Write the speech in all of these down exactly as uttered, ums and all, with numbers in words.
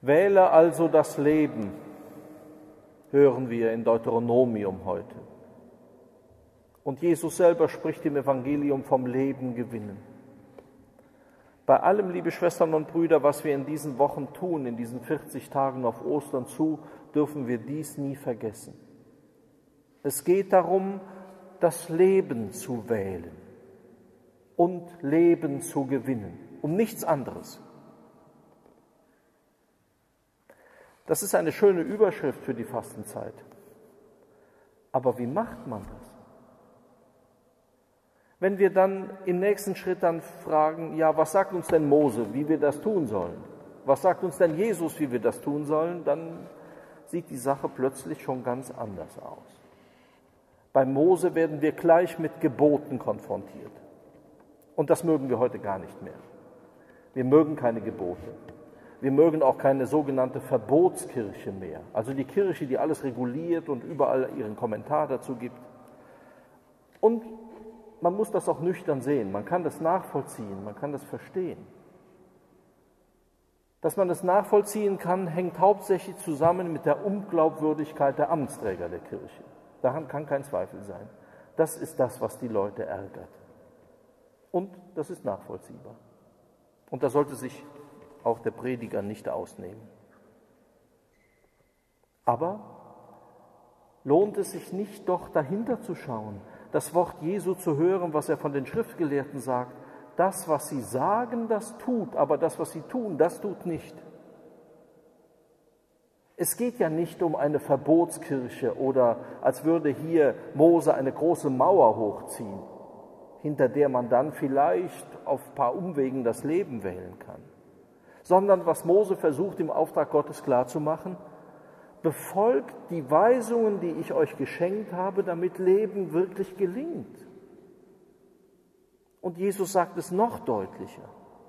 Wähle also das Leben, hören wir in Deuteronomium heute. Und Jesus selber spricht im Evangelium vom Leben gewinnen. Bei allem, liebe Schwestern und Brüder, was wir in diesen Wochen tun, in diesen vierzig Tagen auf Ostern zu, dürfen wir dies nie vergessen. Es geht darum, das Leben zu wählen und Leben zu gewinnen, um nichts anderes. Das ist eine schöne Überschrift für die Fastenzeit. Aber wie macht man das? Wenn wir dann im nächsten Schritt dann fragen, ja, was sagt uns denn Mose, wie wir das tun sollen? Was sagt uns denn Jesus, wie wir das tun sollen? Dann sieht die Sache plötzlich schon ganz anders aus. Bei Mose werden wir gleich mit Geboten konfrontiert. Und das mögen wir heute gar nicht mehr. Wir mögen keine Gebote. Wir mögen auch keine sogenannte Verbotskirche mehr. Also die Kirche, die alles reguliert und überall ihren Kommentar dazu gibt. Und man muss das auch nüchtern sehen. Man kann das nachvollziehen, man kann das verstehen. Dass man das nachvollziehen kann, hängt hauptsächlich zusammen mit der Unglaubwürdigkeit der Amtsträger der Kirche. Daran kann kein Zweifel sein. Das ist das, was die Leute ärgert. Und das ist nachvollziehbar. Und da sollte sich auch der Prediger nicht ausnehmen. Aber lohnt es sich nicht doch dahinter zu schauen, das Wort Jesu zu hören, was er von den Schriftgelehrten sagt? Das, was sie sagen, das tut, aber das, was sie tun, das tut nicht. Es geht ja nicht um eine Verbotskirche oder als würde hier Mose eine große Mauer hochziehen, hinter der man dann vielleicht auf ein paar Umwegen das Leben wählen kann. Sondern was Mose versucht, im Auftrag Gottes klarzumachen: Befolgt die Weisungen, die ich euch geschenkt habe, damit Leben wirklich gelingt. Und Jesus sagt es noch deutlicher.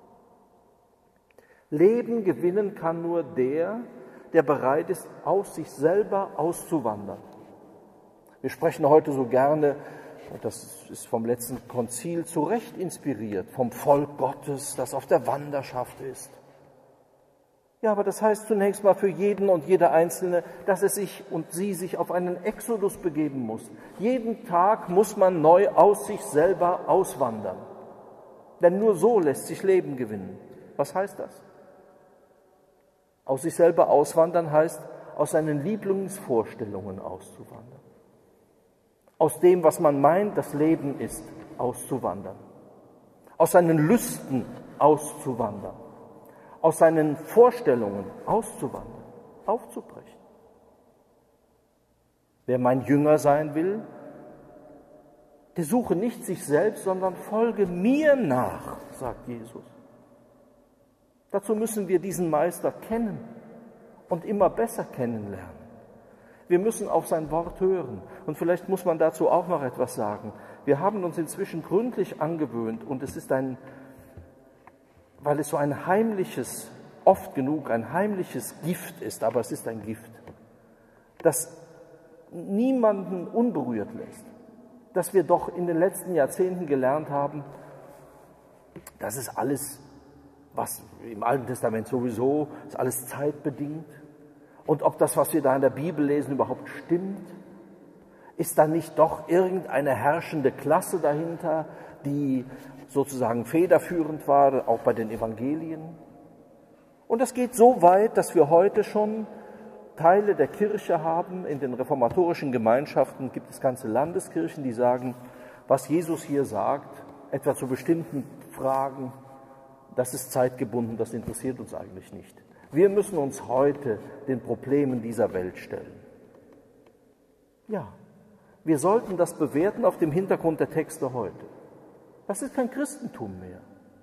Leben gewinnen kann nur der, der bereit ist, aus sich selber auszuwandern. Wir sprechen heute so gerne, und das ist vom letzten Konzil zu Recht inspiriert, vom Volk Gottes, das auf der Wanderschaft ist. Ja, aber das heißt zunächst mal für jeden und jede Einzelne, dass er sich und sie sich auf einen Exodus begeben muss. Jeden Tag muss man neu aus sich selber auswandern. Denn nur so lässt sich Leben gewinnen. Was heißt das? Aus sich selber auswandern heißt, aus seinen Lieblingsvorstellungen auszuwandern. Aus dem, was man meint, das Leben ist, auszuwandern. Aus seinen Lüsten auszuwandern. Aus seinen Vorstellungen auszuwandern, aufzubrechen. Wer mein Jünger sein will, der suche nicht sich selbst, sondern folge mir nach, sagt Jesus. Dazu müssen wir diesen Meister kennen und immer besser kennenlernen. Wir müssen auf sein Wort hören. Und vielleicht muss man dazu auch noch etwas sagen. Wir haben uns inzwischen gründlich angewöhnt, und es ist ein weil es so ein heimliches, oft genug ein heimliches Gift ist, aber es ist ein Gift, das niemanden unberührt lässt, dass wir doch in den letzten Jahrzehnten gelernt haben, das ist alles, was im Alten Testament sowieso, ist alles zeitbedingt. Und ob das, was wir da in der Bibel lesen, überhaupt stimmt, ist da nicht doch irgendeine herrschende Klasse dahinter, die sozusagen federführend war, auch bei den Evangelien. Und das geht so weit, dass wir heute schon Teile der Kirche haben. In den reformatorischen Gemeinschaften gibt es ganze Landeskirchen, die sagen, was Jesus hier sagt, etwa zu bestimmten Fragen, das ist zeitgebunden, das interessiert uns eigentlich nicht. Wir müssen uns heute den Problemen dieser Welt stellen. Ja, wir sollten das bewerten auf dem Hintergrund der Texte heute. Das ist kein Christentum mehr.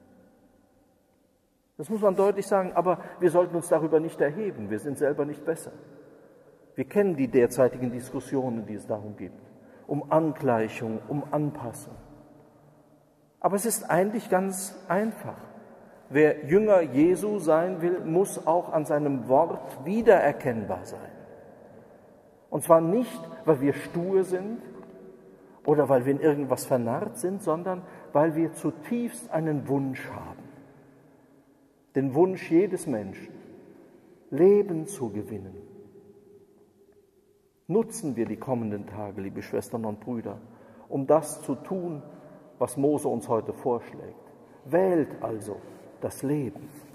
Das muss man deutlich sagen, aber wir sollten uns darüber nicht erheben. Wir sind selber nicht besser. Wir kennen die derzeitigen Diskussionen, die es darum gibt, um Angleichung, um Anpassung. Aber es ist eigentlich ganz einfach. Wer Jünger Jesu sein will, muss auch an seinem Wort wiedererkennbar sein. Und zwar nicht, weil wir stur sind oder weil wir in irgendwas vernarrt sind, sondern weil wir zutiefst einen Wunsch haben. Den Wunsch jedes Menschen, Leben zu gewinnen. Nutzen wir die kommenden Tage, liebe Schwestern und Brüder, um das zu tun, was Mose uns heute vorschlägt. Wählt also das Leben.